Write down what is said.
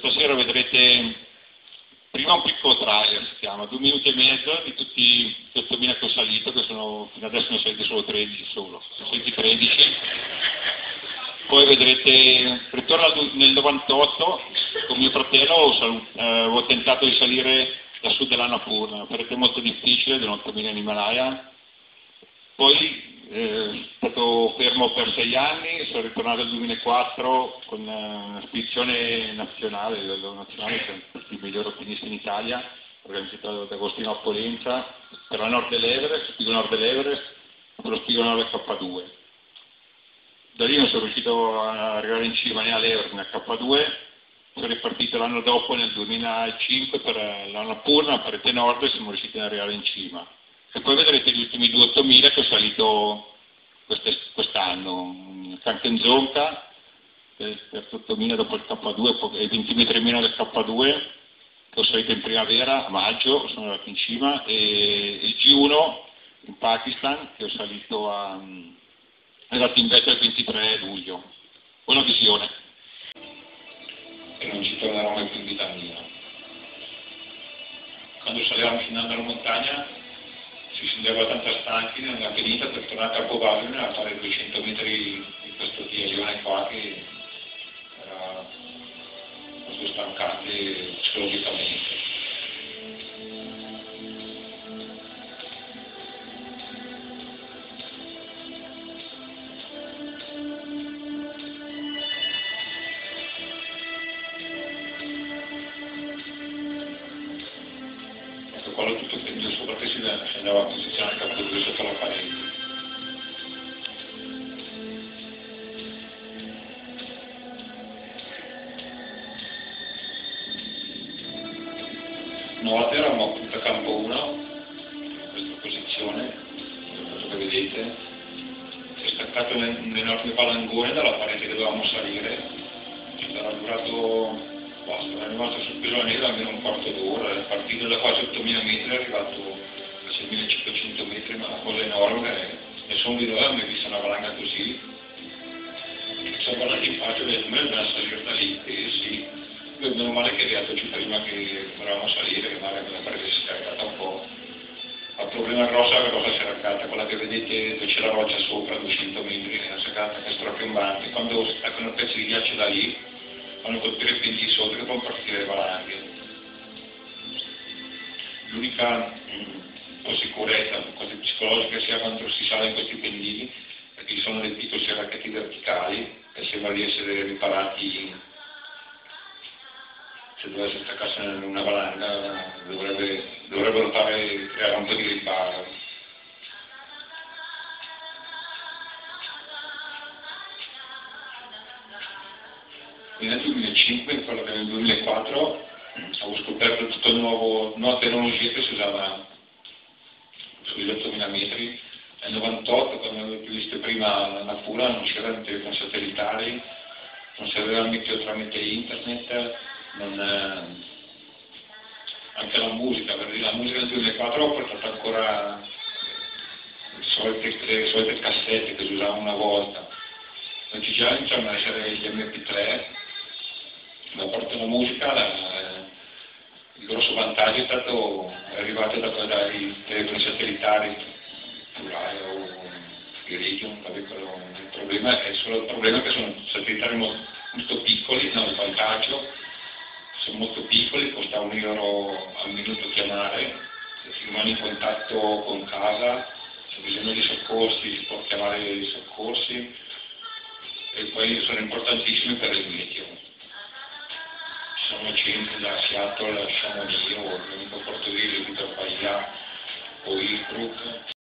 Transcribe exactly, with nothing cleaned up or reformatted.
questa sera vedrete prima un piccolo trailer, si chiama, due minuti e mezzo di tutti gli ottomila che ho salito, che sono, fino adesso ne ho saliti solo tredici solo, sono saliti tredici. Poi vedrete, ritorno nel novantotto, con mio fratello ho, salut- eh, ho tentato di salire da sud dell'Annapurna, una parete molto difficile, dell'ottomila in Himalaya. Poi eh, sono stato fermo per sei anni, sono ritornato nel duemilaquattro con una spedizione nazionale, a livello nazionale, con i migliori alpinisti in Italia, organizzato da Agostino Appolenza, per la Nord dell'Everest, Spigo Nord dell'Everest, per lo Spigo Nord del K due. Da lì non sono riuscito ad arrivare in cima né all'Everest né al K due, sono ripartito l'anno dopo, nel duemilacinque, per l'Annapurna, parete nord, e siamo riusciti ad arrivare in cima. E poi vedrete gli ultimi due ottomila che ho salito quest'anno, Kanchenjunga, il terzo ottomila dopo il K due, e venti metri meno del K due, che ho salito in primavera, a maggio, sono arrivato in cima, e il G uno in Pakistan, che ho salito a, è andato in vetta il ventitré luglio. Buona visione. E non ci tornerò mai più in vita mia. Quando salivamo fino alla montagna si scendeva tanto stanchi nella finita per tornare a Capovaglia a fare duecento metri di questo ghiaione qua che era molto stancante psicologicamente. Quello tutto pendio sopra che si andava a posizionare il capo due sotto la parete. Una volta eravamo appunto a campo uno, in questa posizione, quello che vedete, si è staccato un enorme palangone dalla parete che dovevamo salire, era durato. Basta, è rimasto sul pisonero almeno un quarto d'ora, è partito da quasi ottomila metri, è arrivato a seimilacinquecento metri, ma una cosa enorme, nessuno di noi ha mai visto una valanga così. Sono guardati in faccia e ho detto, ma dobbiamo salire da lì, e sì, meno male che è arrivato giù prima che dovevamo salire, che magari la parete si è scaricata un po'. Il problema grosso è la cosa si era caricata, quella che vedete dove c'è la roccia sopra, duecento metri, è una scaricata che è strapiomante, quando staccano un pezzo di ghiaccio da lì, fanno colpire i penti sotto che possono partire le valanghe. L'unica mh, sicurezza, cosa psicologica sia quando si sale in questi pendini, perché ci sono dei piccoli serracchetti verticali e sembra di essere riparati. Se dovesse staccarsi in una valanga dovrebbe, dovrebbero fare, creare un po' di riparo. Nel duemilacinque, quello che nel duemilaquattro, avevo scoperto tutta una nuova tecnologia che si usava sugli ottomila metri. Nel novantotto, quando avevo visto prima l'Annapurna, non c'erano telefoni satellitari, non si aveva il meteo tramite internet, non, eh, anche la musica, per dire la musica del duemilaquattro ho portato ancora le solite, le solite cassette che si usavano una volta. Oggi già iniziano ad essere gli M P tre. Da parte della musica, la, il grosso vantaggio è stato arrivato da, dai telefoni satellitari, Rai o Iridium. Il problema è solo il problema che sono satellitari molto, molto piccoli, no, il vantaggio, sono molto piccoli, costa un euro al minuto chiamare, se si rimane in contatto con casa, se c'è bisogno di soccorsi si può chiamare i soccorsi, e poi sono importantissimi per il meteo. Sono centri da Seattle a Chamonix, o l'unico porto di Peter Paia o Innsbruck.